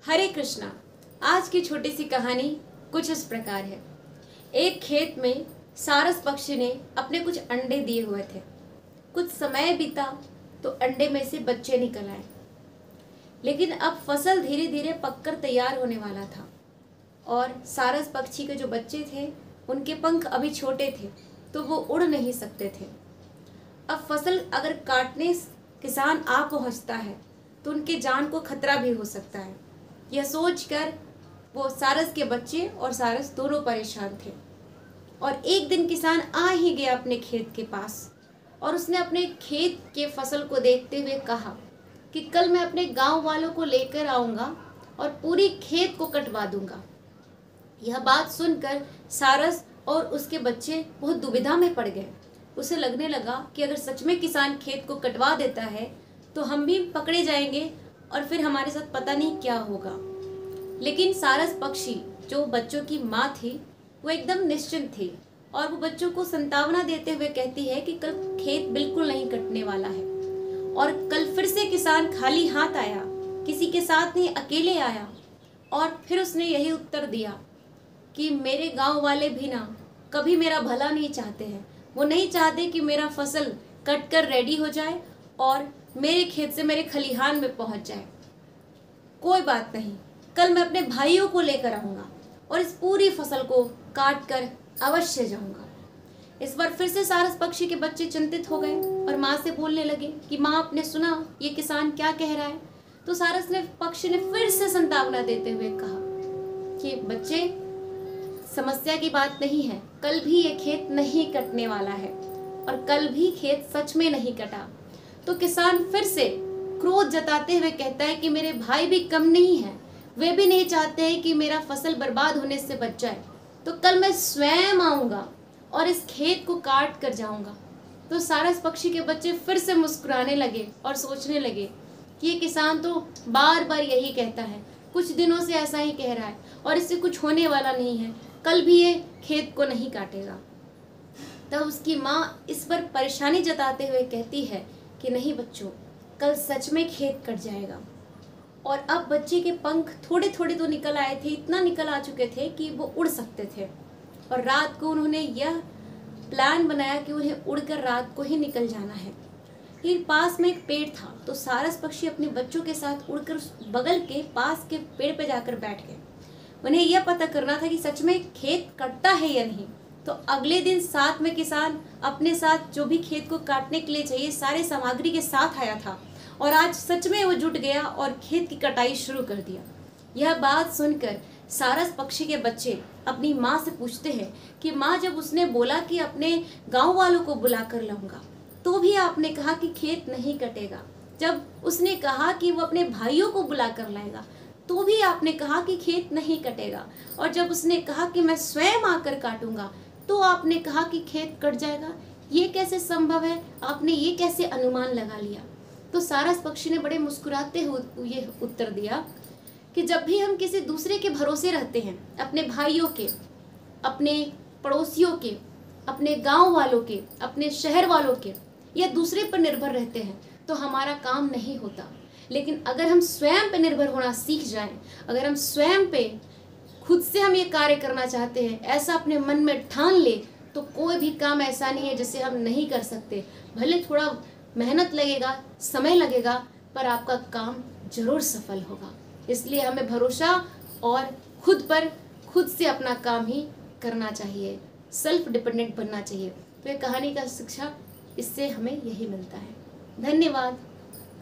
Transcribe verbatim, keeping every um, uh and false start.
हरे कृष्णा। आज की छोटी सी कहानी कुछ इस प्रकार है। एक खेत में सारस पक्षी ने अपने कुछ अंडे दिए हुए थे। कुछ समय बीता तो अंडे में से बच्चे निकल आए, लेकिन अब फसल धीरे धीरे पककर तैयार होने वाला था और सारस पक्षी के जो बच्चे थे उनके पंख अभी छोटे थे, तो वो उड़ नहीं सकते थे। अब फसल अगर काटने किसान आ पहुंचता है तो उनके जान को खतरा भी हो सकता है। यह सोचकर वो सारस के बच्चे और सारस दोनों परेशान थे। और एक दिन किसान आ ही गया अपने खेत के पास और उसने अपने खेत के फसल को देखते हुए कहा कि कल मैं अपने गांव वालों को लेकर आऊंगा और पूरी खेत को कटवा दूंगा। यह बात सुनकर सारस और उसके बच्चे बहुत दुविधा में पड़ गए। उसे लगने लगा कि अगर सच में किसान खेत को कटवा देता है तो हम भी पकड़े जाएंगे और फिर हमारे साथ पता नहीं क्या होगा। लेकिन सारस पक्षी जो बच्चों की माँ थी वो एकदम निश्चिंत थी और वो बच्चों को संतावना देते हुए कहती है कि कल खेत बिल्कुल नहीं कटने वाला है। और कल फिर से किसान खाली हाथ आया, किसी के साथ नहीं, अकेले आया। और फिर उसने यही उत्तर दिया कि मेरे गांव वाले भी ना कभी मेरा भला नहीं चाहते हैं। वो नहीं चाहते कि मेरा फसल कट कर रेडी हो जाए और मेरे खेत से मेरे खलिहान में पहुंच जाए। कोई बात नहीं, कल मैं अपने भाइयों को लेकर आऊंगा और इस पूरी फसल को काट कर अवश्य जाऊंगा। इस बार फिर से सारस पक्षी के बच्चे चिंतित हो गए और माँ से बोलने लगे कि माँ, आपने सुना ये किसान क्या कह रहा है? तो सारस ने पक्षी ने फिर से संतावना देते हुए कहा कि बच्चे, समस्या की बात नहीं है, कल भी ये खेत नहीं कटने वाला है। और कल भी खेत सच में नहीं कटा। तो किसान फिर से क्रोध जताते हुए कहता है कि मेरे भाई भी कम नहीं है, वे भी नहीं चाहते हैं कि मेरा फसल बर्बाद होने से बच जाए। तो कल मैं स्वयं आऊंगा और इस खेत को काट कर जाऊंगा। तो सारस पक्षी के बच्चे फिर से मुस्कुराने लगे और सोचने लगे कि ये किसान तो बार बार यही कहता है, कुछ दिनों से ऐसा ही कह रहा है और इससे कुछ होने वाला नहीं है, कल भी ये खेत को नहीं काटेगा। तब उसकी माँ इस पर परेशानी जताते हुए कहती है कि नहीं बच्चों, कल सच में खेत कट जाएगा। और अब बच्चे के पंख थोड़े थोड़े तो निकल आए थे, इतना निकल आ चुके थे कि वो उड़ सकते थे। और रात को उन्होंने यह प्लान बनाया कि उन्हें उड़कर रात को ही निकल जाना है। लेकिन पास में एक पेड़ था, तो सारस पक्षी अपने बच्चों के साथ उड़कर उस बगल के पास के पेड़ पर जाकर बैठ गए। उन्हें यह पता करना था कि सच में खेत कटता है या नहीं। तो अगले दिन साथ में किसान अपने साथ जो भी खेत को काटने के लिए चाहिए सारे सामग्री के साथ आया था और आज सच में वो जुट गया और खेत की कटाई शुरू कर दिया। यह बात सुनकर सारस पक्षी के बच्चे अपनी माँ से पूछते हैं कि माँ, जब उसने बोला कि अपने गांव वालों को बुला कर लाऊंगा तो भी आपने कहा कि खेत नहीं कटेगा। जब उसने कहा कि वो अपने भाइयों को बुला कर लाएगा तो भी आपने कहा कि खेत नहीं कटेगा। और जब उसने कहा कि मैं स्वयं आकर काटूंगा तो आपने कहा कि खेत कट जाएगा। ये कैसे संभव है? आपने ये कैसे अनुमान लगा लिया? तो सारस पक्षी ने बड़े मुस्कुराते हुए ये उत्तर दिया कि जब भी हम किसी दूसरे के भरोसे रहते हैं, अपने भाइयों के, अपने पड़ोसियों के, अपने गांव वालों के, अपने शहर वालों के, या दूसरे पर निर्भर रहते हैं, तो हमारा काम नहीं होता। लेकिन अगर हम स्वयं पे निर्भर होना सीख जाएं, अगर हम स्वयं पे खुद से हम ये कार्य करना चाहते हैं, ऐसा अपने मन में ठान ले, तो कोई भी काम ऐसा नहीं है जिसे हम नहीं कर सकते। भले थोड़ा मेहनत लगेगा, समय लगेगा, पर आपका काम जरूर सफल होगा। इसलिए हमें भरोसा और खुद पर खुद से अपना काम ही करना चाहिए, सेल्फ डिपेंडेंट बनना चाहिए। तो ये कहानी का शिक्षा इससे हमें यही मिलता है। धन्यवाद।